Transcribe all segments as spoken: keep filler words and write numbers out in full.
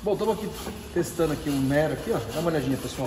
Bom, estamos aqui testando aqui um Nero aqui, ó. Dá uma olhadinha, pessoal.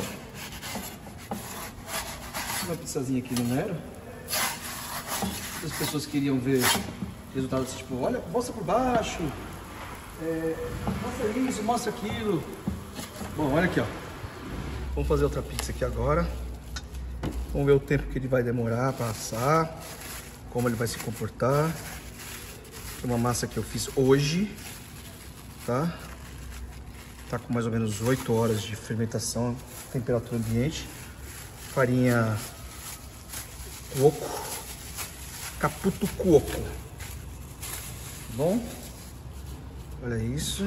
Uma pizzazinha aqui no Nero. As pessoas queriam ver resultados tipo, olha, mostra por baixo, é, mostra isso, mostra aquilo. Bom, olha aqui, ó. Vamos fazer outra pizza aqui agora. Vamos ver o tempo que ele vai demorar para assar, como ele vai se comportar. É uma massa que eu fiz hoje, tá? Tá com mais ou menos oito horas de fermentação, temperatura ambiente. Farinha coco, Caputo Coco. Bom, olha isso.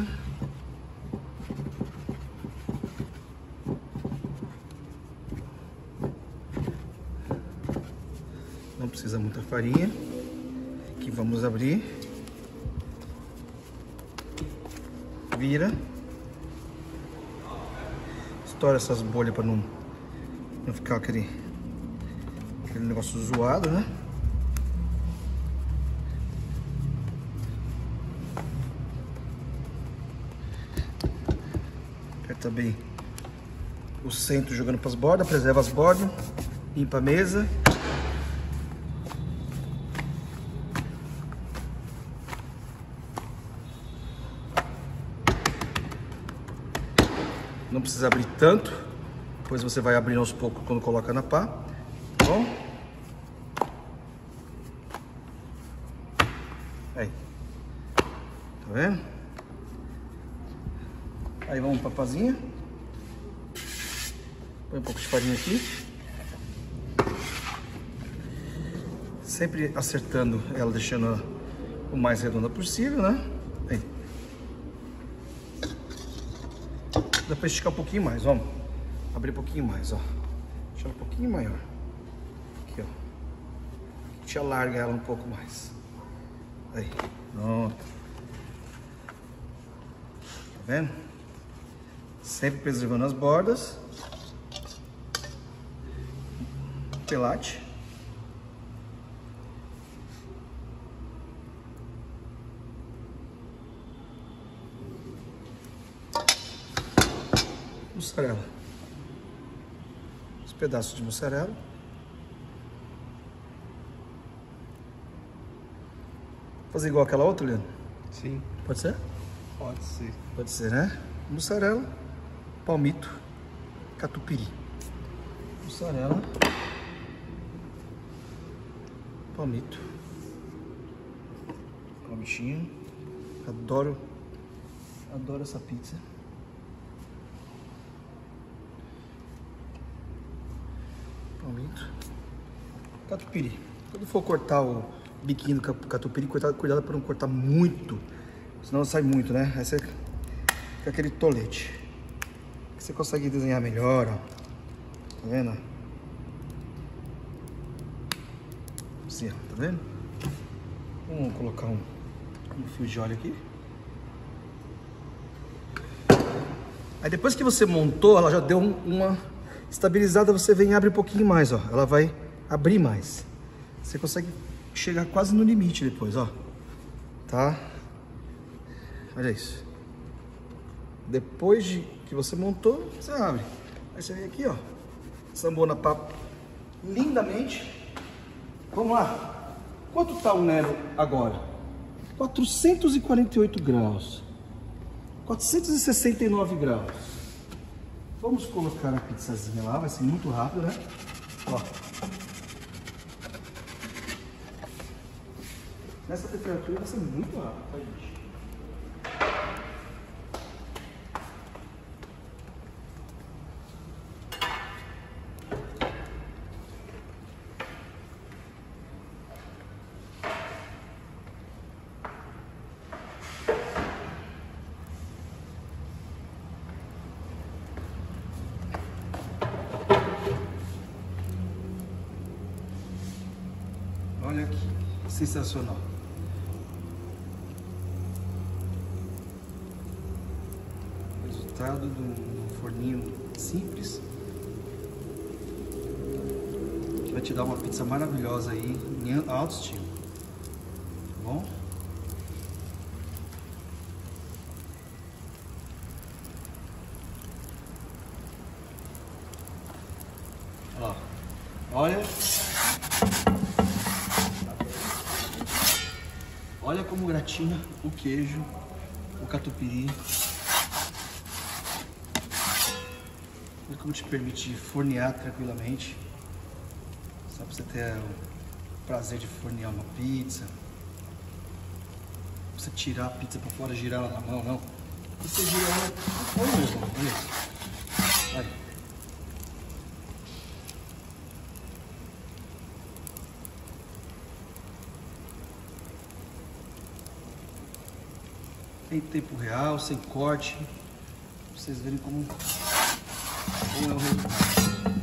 Não precisa muita farinha. Aqui vamos abrir. Vira. Estoura essas bolhas para não, não ficar aquele, aquele negócio zoado, né? Aperta bem o centro jogando para as bordas, preserva as bordas, limpa a mesa. Não precisa abrir tanto, depois você vai abrindo aos poucos quando coloca na pá, tá bom? Aí, tá vendo? Aí vamos pra pazinha. Põe um pouco de farinha aqui. Sempre acertando ela, deixando ela o mais redonda possível, né? Aí. Dá pra esticar um pouquinho mais, vamos. Abrir um pouquinho mais, ó. Deixa ela um pouquinho maior. Aqui, ó. A gente alarga ela um pouco mais. Aí, pronto. Tá vendo? Sempre preservando as bordas. Pelate. Mussarela. Os pedaços de mussarela. Fazer igual aquela outra, Leandro? Sim. Pode ser? Pode ser. Pode ser, né? Mussarela, palmito, catupiry. Mussarela, palmito, palmitinho. Adoro, adoro essa pizza. Palmito, catupiry. Quando for cortar o biquinho do catupiry, cuidado, cuidado para não cortar muito, senão sai muito, né? Aí você fica aquele tolete. Você consegue desenhar melhor, ó. Tá vendo? Assim, ó, tá vendo? Vamos colocar um, um fio de óleo aqui. Aí depois que você montou, ela já deu um, uma estabilizada, você vem e abre um pouquinho mais, ó. Ela vai abrir mais. Você consegue chegar quase no limite depois, ó. Tá? Olha isso. Depois de que você montou, você abre. Aí você vem aqui, ó. Sambou na pá lindamente. Vamos lá. Quanto tá o Nero agora? quatrocentos e quarenta e oito graus. quatrocentos e sessenta e nove graus. Vamos colocar a pizzazinha lá, vai ser muito rápido, né? Ó. Nessa temperatura vai ser muito rápido, tá, gente? Olha que sensacional. Resultado de um forninho simples. Que vai te dar uma pizza maravilhosa aí em alto estilo. Tá bom? Olha. Olha como gratina o queijo, o catupiry. Olha como te permite fornear tranquilamente. Só pra você ter o prazer de fornear uma pizza. Não precisa tirar a pizza pra fora e girar ela na mão, não. Você gira ela no forno mesmo, olha isso. Aí. Em tempo real, sem corte. Pra vocês verem como, como é o resultado.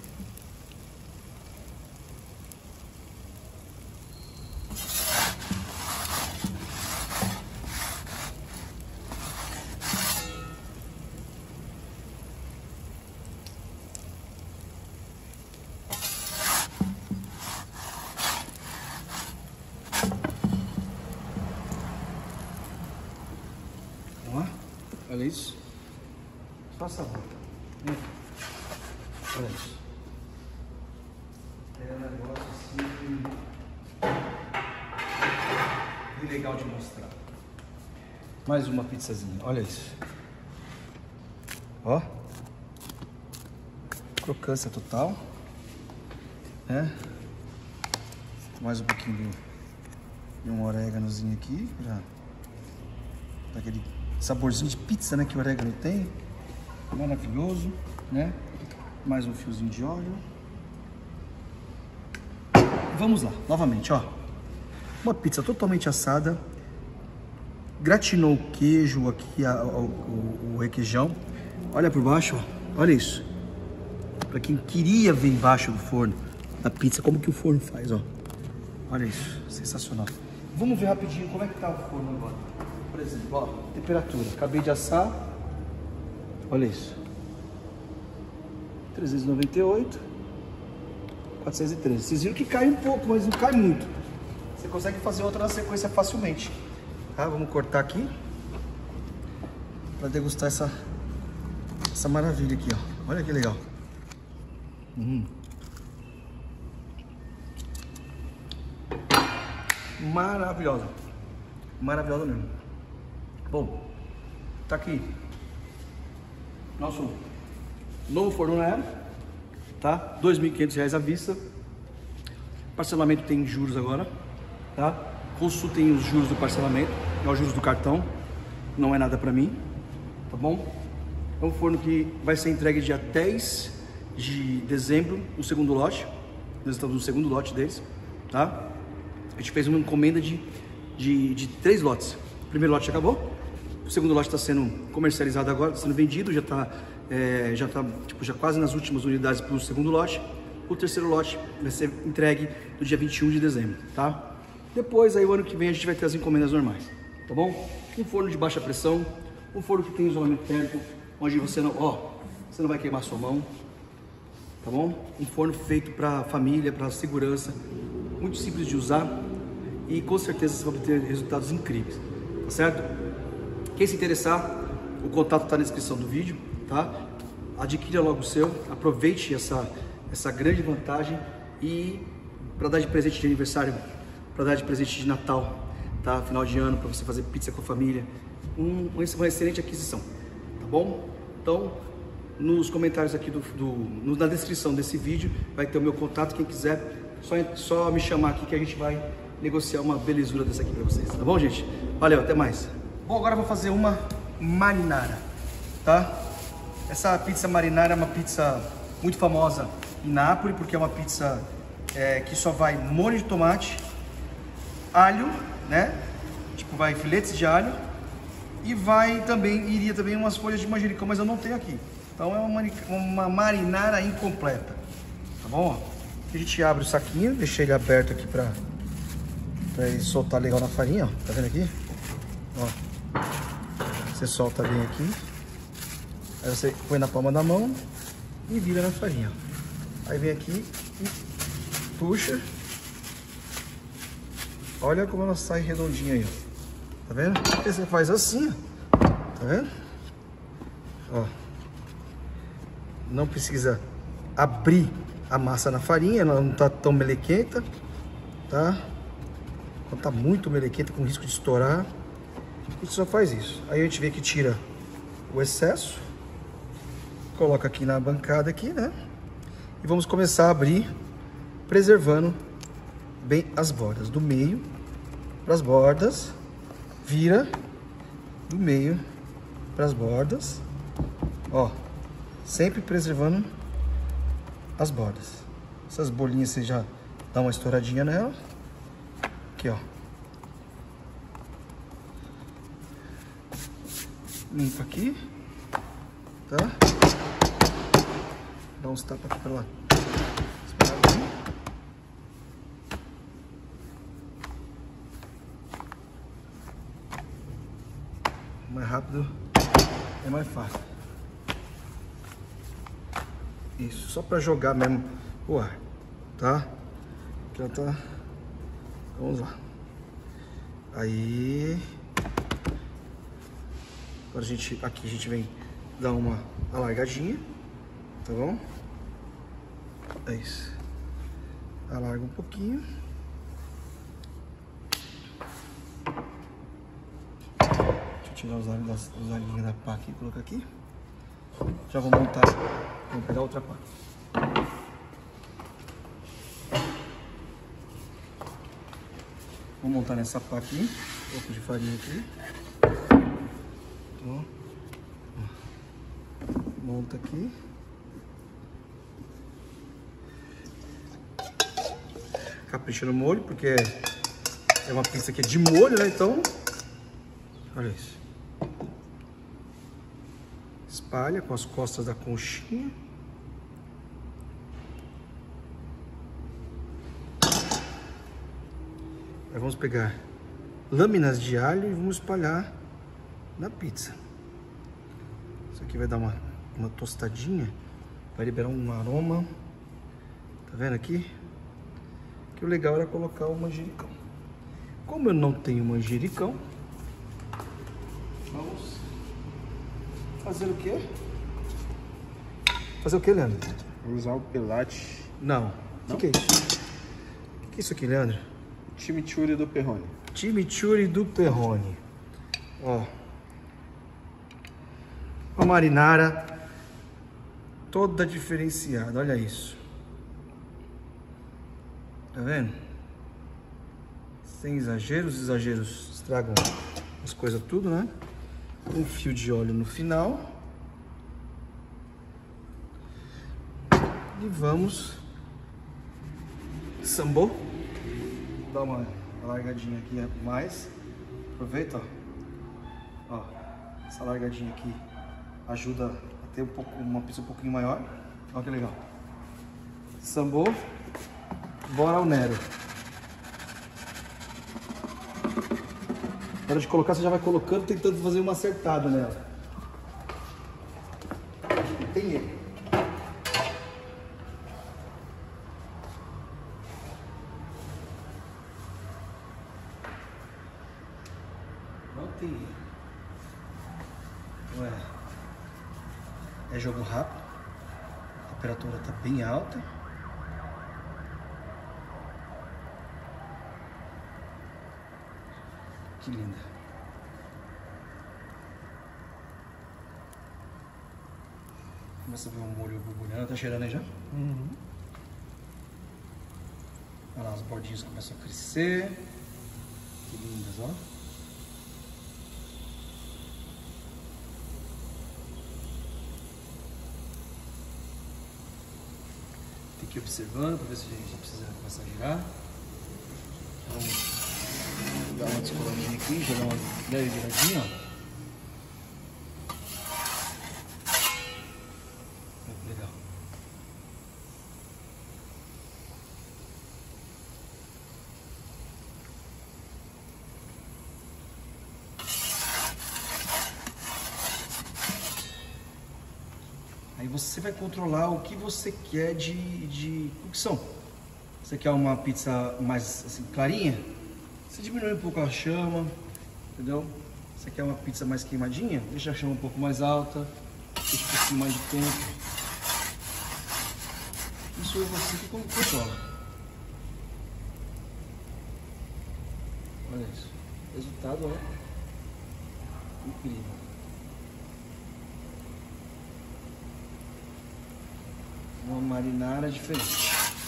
Olha isso. Faça a volta. Olha isso. É um negócio assim bem legal de mostrar. Mais uma pizzazinha. Olha isso. Ó. Crocância total. É. Mais um pouquinho de um oréganozinho aqui. Já. Daquele saborzinho de pizza, né, que o orégano tem. Maravilhoso, né? Mais um fiozinho de óleo. Vamos lá, novamente, ó. Uma pizza totalmente assada. Gratinou o queijo aqui, a, o, o, o requeijão. Olha por baixo, ó. Olha isso. Pra quem queria ver embaixo do forno a pizza, como que o forno faz, ó. Olha isso, sensacional. Vamos ver rapidinho como é que tá o forno agora. Por exemplo, ó, temperatura. Acabei de assar. Olha isso. trezentos e noventa e oito. quatrocentos e treze. Vocês viram que cai um pouco, mas não cai muito. Você consegue fazer outra na sequência facilmente. Tá? Vamos cortar aqui. Para degustar essa, essa maravilha aqui, ó. Olha que legal. Hum. Maravilhosa. Maravilhosa mesmo. Bom, tá aqui nosso novo forno na Aero, tá? dois mil e quinhentos reais à vista. Parcelamento tem juros agora, tá? Consultem os juros do parcelamento, é os juros do cartão, não é nada pra mim, tá bom? É um forno que vai ser entregue dia dez de dezembro, o segundo lote. Nós estamos no segundo lote deles, tá? A gente fez uma encomenda de, de, de três lotes. O primeiro lote acabou. O segundo lote está sendo comercializado agora, está sendo vendido, já está é, já tá, tipo, já quase nas últimas unidades para o segundo lote. O terceiro lote vai ser entregue no dia vinte e um de dezembro, tá? Depois, aí o ano que vem, a gente vai ter as encomendas normais, tá bom? Um forno de baixa pressão, um forno que tem isolamento térmico, onde você não, ó, você não vai queimar sua mão, tá bom? Um forno feito para família, para segurança, muito simples de usar e com certeza você vai obter resultados incríveis, tá certo? Quem se interessar, o contato está na descrição do vídeo, tá? Adquira logo o seu, aproveite essa, essa grande vantagem e para dar de presente de aniversário, para dar de presente de Natal, tá? Final de ano, para você fazer pizza com a família, um, uma excelente aquisição, tá bom? Então, nos comentários aqui do, do na descrição desse vídeo vai ter o meu contato, quem quiser, só, só me chamar aqui que a gente vai negociar uma belezura dessa aqui para vocês, tá bom, gente? Valeu, até mais! Bom, agora eu vou fazer uma marinara, tá? Essa pizza marinara é uma pizza muito famosa em Nápoles, porque é uma pizza é, que só vai molho de tomate, alho, né? Tipo, vai filetes de alho e vai também, iria também umas folhas de manjericão, mas eu não tenho aqui. Então é uma, uma marinara incompleta, tá bom? A gente abre o saquinho, deixei ele aberto aqui pra, pra ele soltar legal na farinha, ó. Tá vendo aqui? Ó. Você solta bem aqui, aí você põe na palma da mão e vira na farinha. Aí vem aqui e puxa. Olha como ela sai redondinha aí, ó. Tá vendo? Aí você faz assim, ó. Tá vendo? Ó. Não precisa abrir a massa na farinha, ela não tá tão melequenta, tá? Quando tá muito melequenta, com risco de estourar, a gente só faz isso. Aí a gente vê que tira o excesso, coloca aqui na bancada aqui, né? E vamos começar a abrir, preservando bem as bordas, do meio para as bordas, vira do meio para as bordas, ó, sempre preservando as bordas. Essas bolinhas você já dá uma estouradinha nela, aqui ó, limpa aqui, tá? Dá uns tapas aqui pra lá. Mais rápido é mais fácil. Isso, só pra jogar mesmo o ar, tá? Já tá. Vamos lá. Aí. Agora a gente, aqui a gente vem dar uma alargadinha, tá bom? É isso. Alarga um pouquinho. Deixa eu tirar os alhos das, os alhinhos da pá aqui e colocar aqui. Já vou montar. Vou pegar outra pá. Vou montar nessa pá aqui. Um pouco de farinha aqui. Então, monta aqui. Capricha no molho, porque é uma pizza que é de molho, né? Então, olha isso. Espalha com as costas da conchinha. Aí vamos pegar lâminas de alho e vamos espalhar na pizza. Isso aqui vai dar uma, uma tostadinha, vai liberar um aroma. Tá vendo aqui? Que o legal era colocar o manjericão. Como eu não tenho manjericão, vamos fazer o quê? Fazer o quê, Leandro? Vou usar o pelate. Não. O que, que é isso? O que é isso aqui, Leandro? Chimichurri do Perrone. Chimichurri do Perrone. Ó. Uma marinara toda diferenciada. Olha isso. Tá vendo? Sem exageros. Os exageros estragam as coisas tudo, né? Um fio de óleo no final. E vamos sambô. Dá uma largadinha aqui mais. Aproveita, ó. Ó, essa largadinha aqui ajuda a ter um pouco, uma pizza um pouquinho maior. Olha que legal. Sambô. Bora ao Nero. Na hora de colocar, você já vai colocando, tentando fazer uma acertada nela. Tem ele. Não tem ele. Ué. É jogo rápido. A temperatura está bem alta. Que linda. Começa a ver o molho borbulhando. Tá cheirando aí já? Uhum. Olha lá, as bordinhas começam a crescer. Que lindas, ó. Tem que ir observando para ver se a gente precisa começar a girar. Vamos dar uma descoladinha aqui, já dá uma leve viradinha, ó. Legal. Aí você vai controlar o que você quer de, de cocção. Você quer uma pizza mais assim, clarinha? Você diminui um pouco a chama, entendeu? Você quer uma pizza mais queimadinha? Deixa a chama um pouco mais alta, deixa um pouquinho mais de tempo. Isso é você que controla. Olha isso. O resultado é incrível. Uma marinara diferente.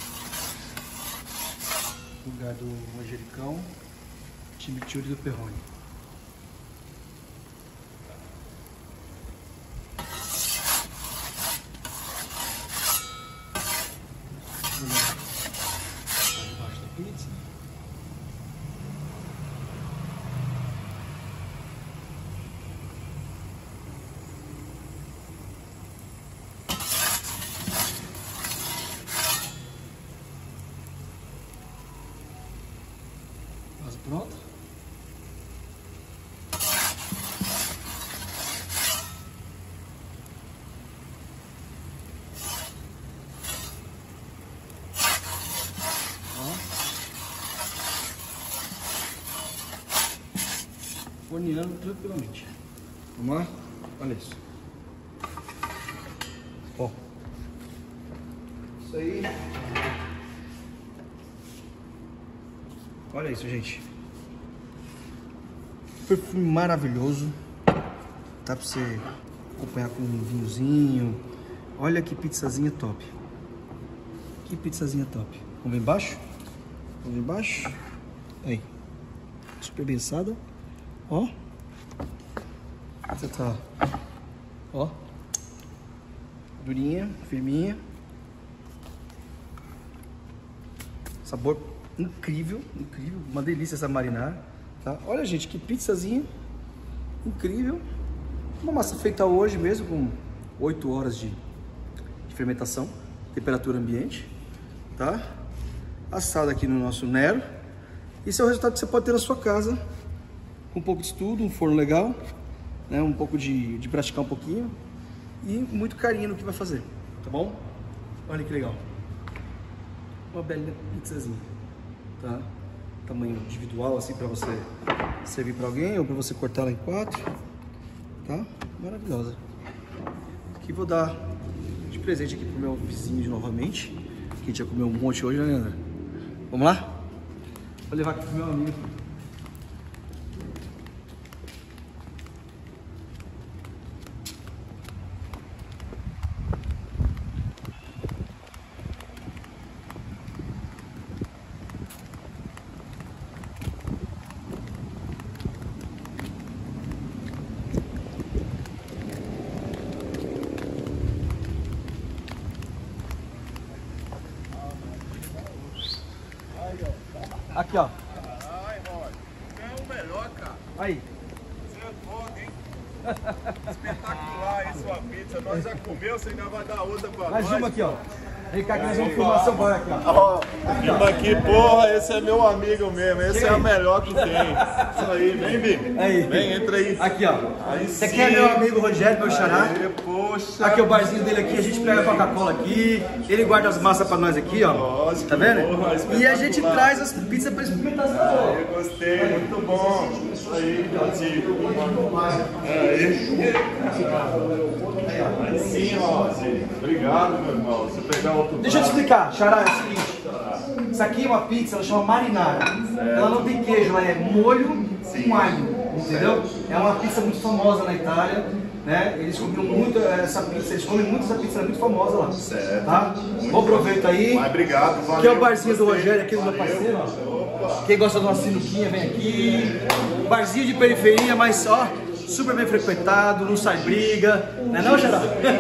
No lugar do manjericão, chimichurri do Perrone. Debaixo da pizza. Quase pronto. Forneando tranquilamente. Vamos lá? Olha isso. Ó. Isso aí. Olha isso, gente. Perfume maravilhoso. Dá pra você acompanhar com um vinhozinho. Olha que pizzazinha top. Que pizzazinha top. Vamos ver embaixo? Vamos ver embaixo? Aí. Super bem assada. Ó. Você tá. Ó. Durinha, firminha. Sabor incrível, incrível. Uma delícia essa marinara. Tá? Olha, gente, que pizzazinha incrível. Uma massa feita hoje mesmo, com oito horas de, de fermentação, temperatura ambiente. Tá? Assada aqui no nosso Nero. Esse é o resultado que você pode ter na sua casa. Um pouco de estudo, um forno legal, né? Um pouco de, de praticar um pouquinho e muito carinho no que vai fazer, tá bom? Olha que legal. Uma bela pizzazinha, tá? Tamanho individual, assim, para você servir para alguém ou para você cortar ela em quatro, tá? Maravilhosa. Aqui vou dar de presente aqui pro meu vizinho de novamente, que a gente já comeu um monte hoje, né, Leandro? Vamos lá? Vou levar aqui pro meu amigo. Aqui, ó. Ai, Rod, você é o melhor, cara. Aí. Você é foda, hein? Espetacular aí sua pizza. Nós já comeu, você ainda vai dar outra pra Mais nós. uma aqui, ó. Vem cá que nós vamos filmar seu bar aqui, ó. Filma aqui, porra, esse é meu amigo mesmo. Esse é o melhor que tem. Isso aí, vem, Bi. Aí. Vem, entra aí. Aqui, ó. Aí Esse aqui sim. é meu amigo Rogério, meu xará. Aí, poxa. Aqui é o barzinho dele aqui, a gente pega a Coca-Cola aqui, ele guarda as massas pra nós aqui, ó. Lógico, Tá vendo? porra, E a gente espetacular. traz as pizzas pra experimentar. Eu gostei, muito bom. Isso aí, Tati. Aí. Aí sim, Rod. Obrigado, meu irmão. Você pegar outro Deixa eu te prato. explicar, xará, é o seguinte. Isso aqui é uma pizza, ela chama marinara. Ela não tem queijo, ela é molho com alho, entendeu? É uma pizza muito famosa na Itália, né? Eles comiam muito essa pizza, eles comem muito essa pizza, é muito famosa lá. Certo. Tá? Bom proveito aí. Mas obrigado, valeu. Aqui é o barzinho do Gostei. Rogério, aqui do meu Valeu. parceiro, ó. Opa. Quem gosta de uma sinuquinha vem aqui. Barzinho de periferia, mas ó, super bem frequentado, não sai briga, né não, Xará?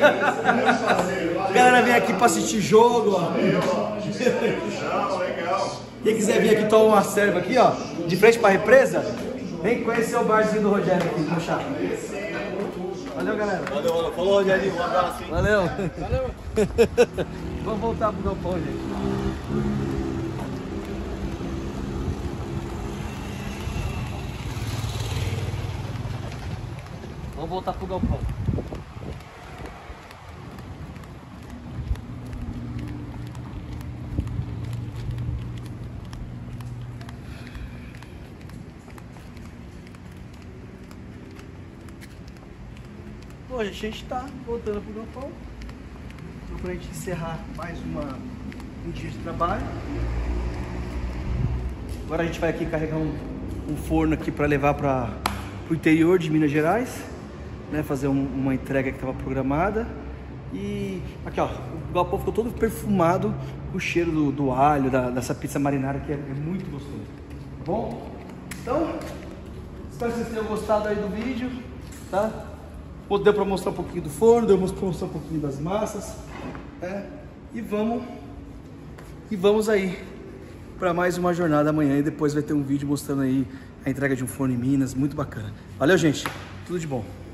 A galera vem aqui pra assistir jogo, ó. Não, legal. Quem quiser vir aqui tomar uma serva aqui, ó, de frente pra represa, vem conhecer o barzinho do Rogério aqui, no chá. Valeu, galera. Valeu, valeu. Falou, Rogério. Um abraço. Hein? Valeu. Valeu. Vamos voltar pro galpão, gente. Vamos voltar pro galpão. Bom, gente, a gente tá voltando pro galpão. Então, pra gente encerrar mais uma, um dia de trabalho. Agora a gente vai aqui carregar um, um forno aqui para levar para o interior de Minas Gerais, né? Fazer um, uma entrega que estava programada. E aqui, ó, o galpão ficou todo perfumado, o cheiro do, do alho, da, dessa pizza marinara que é, é muito gostoso, tá bom? Então, espero que vocês tenham gostado aí do vídeo, tá? Deu para mostrar um pouquinho do forno, deu para mostrar um pouquinho das massas, né? E vamos, e vamos aí para mais uma jornada amanhã, e depois vai ter um vídeo mostrando aí a entrega de um forno em Minas, muito bacana. Valeu, gente, tudo de bom.